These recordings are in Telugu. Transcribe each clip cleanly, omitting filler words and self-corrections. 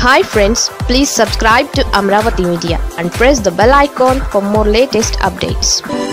Hi friends, please subscribe to Amaravathi Media and press the bell icon for more latest updates.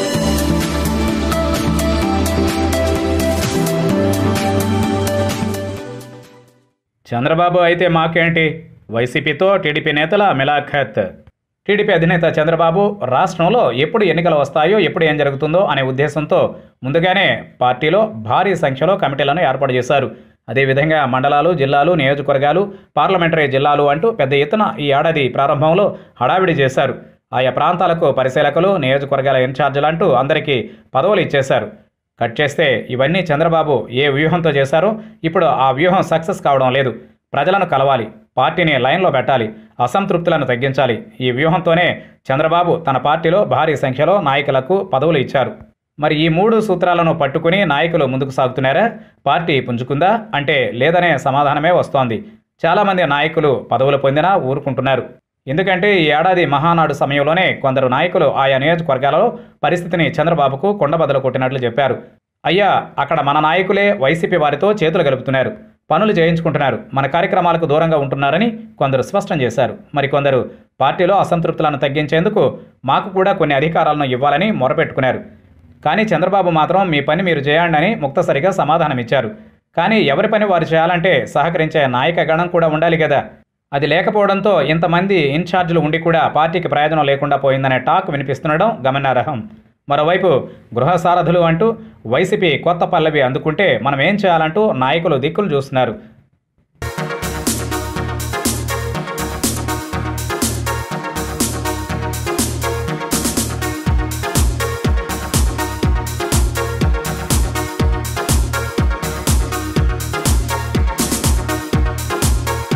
Chandrababu అయితే మాకేంటి? వైసీపీతో టీడీపీ నేతల మిలాఖత్. టీడీపీ అధినేత చంద్రబాబు రాష్ట్రంలో ఎప్పుడు ఎన్నికలు వస్తాయో, ఎప్పుడు ఏం జరుగుతుందో అనే ఉద్దేశంతో ముందుగానే పార్టీలో భారీ సంఖ్యలో కమిటీలను ఏర్పాటు చేశారు. అదేవిధంగా మండలాలు, జిల్లాలు, నియోజకవర్గాలు, పార్లమెంటరీ జిల్లాలు అంటూ పెద్ద ఎత్తున ఈ ఏడాది ప్రారంభంలో హడావిడి చేశారు. ఆయా ప్రాంతాలకు పరిశీలకులు, నియోజకవర్గాల ఇన్ఛార్జీలంటూ అందరికీ పదవులు ఇచ్చేశారు. కట్ చేస్తే ఇవన్నీ చంద్రబాబు ఏ వ్యూహంతో చేశారో ఇప్పుడు ఆ వ్యూహం సక్సెస్ కావడం లేదు. ప్రజలను కలవాలి, పార్టీని లైన్లో పెట్టాలి, అసంతృప్తులను తగ్గించాలి. ఈ వ్యూహంతోనే చంద్రబాబు తన పార్టీలో భారీ సంఖ్యలో నాయకులకు పదవులు ఇచ్చారు. మరి ఈ మూడు సూత్రాలను పట్టుకుని నాయకులు ముందుకు సాగుతున్నారా? పార్టీ పుంజుకుందా అంటే లేదనే సమాధానమే వస్తోంది. చాలామంది నాయకులు పదవులు పొందినా ఊరుకుంటున్నారు. ఎందుకంటే ఈ ఏడాది మహానాడు సమయంలోనే కొందరు నాయకులు ఆయా నియోజకవర్గాలలో పరిస్థితిని చంద్రబాబుకు కొండబద్దలు కొట్టినట్లు చెప్పారు. అయ్యా, అక్కడ మన నాయకులే వైసీపీ వారితో చేతులు గలుపుతున్నారు, పనులు చేయించుకుంటున్నారు, మన కార్యక్రమాలకు దూరంగా ఉంటున్నారని కొందరు స్పష్టం చేశారు. మరికొందరు పార్టీలో అసంతృప్తులను తగ్గించేందుకు మాకు కూడా కొన్ని అధికారాలను ఇవ్వాలని మొరపెట్టుకున్నారు. కానీ చంద్రబాబు మాత్రం మీ పని మీరు చేయండి అని ముక్తసరిగా సమాధానమిచ్చారు. కానీ ఎవరి పని వారు చేయాలంటే సహకరించే నాయక గణం కూడా ఉండాలి కదా. అది లేకపోవడంతో ఇంతమంది ఇన్ఛార్జీలు ఉండి కూడా పార్టీకి ప్రయోజనం లేకుండా పోయిందనే టాక్ వినిపిస్తుండడం గమనార్హం. మరోవైపు గృహ సారథులు అంటూ వైసీపీ కొత్త పల్లవి అందుకుంటే మనం ఏం చేయాలంటూ నాయకులు దిక్కులు చూస్తున్నారు.